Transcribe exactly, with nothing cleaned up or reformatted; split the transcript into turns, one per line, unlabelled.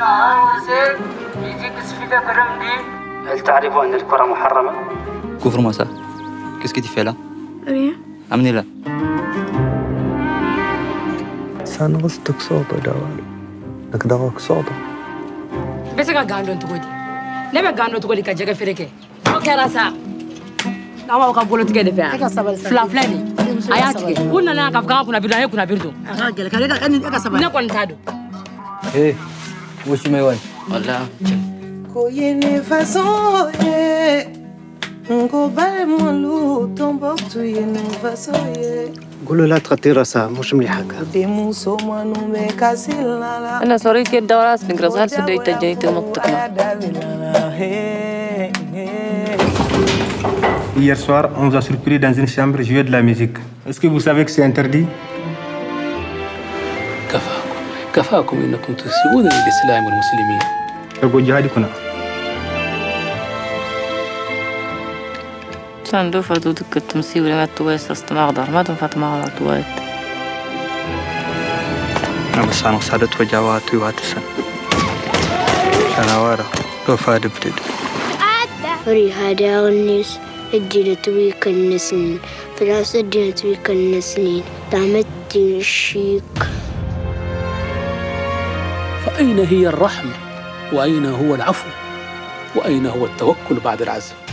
هل تعرف أن الكرة محرمة؟
كفر مساء. Qu'est-ce que tu fais là?
Rien.
Amenez là.
Sana قصدك صوته دوالي. لك دعوك صوته.
بس كا غاندون تقولي. نبى غاندون تقولي كجاك فريكة. أوكي راسا. نعم أوكا بقول تيجي دفع. فلان فلاني. أياتك. قلنا أنا كافكا كنا بيرنا كنا بيردو.
أكاجل كذا أني أكا سبب.
نكون تادو.
إيه. وش ما يوان؟
والله.
Koyene façon ye, ngo bare molu tombo tu yene façon ye.
قولوا لا تغطي راسها مش مليحة.
Demu soma no me kasilala.
أنا صريت يد وراس نقرأ سدي تجيت مقطعنا.
Hier soir, on nous a surpris dans une chambre jouer de la musique. Est-ce que vous savez que c'est interdit?
كفاكم كفاكم إنكم تسيئون للإسلام والمسلمين.
تقول جهادي كنا.
كان دو فاتو دكت تمسي ولا ما تويس استمع ضر ما تنفع مع على تويت.
أنا بس أنا صادت وجوات واتسن. أنا وارا لو فاد بدد.
فري هذا الناس الدين توي كنسنين فراس الدين توي كنسنين دامت الشيك.
فأين هي الرحمة؟ وأين هو العفو؟ وأين هو التوكل بعد العزم؟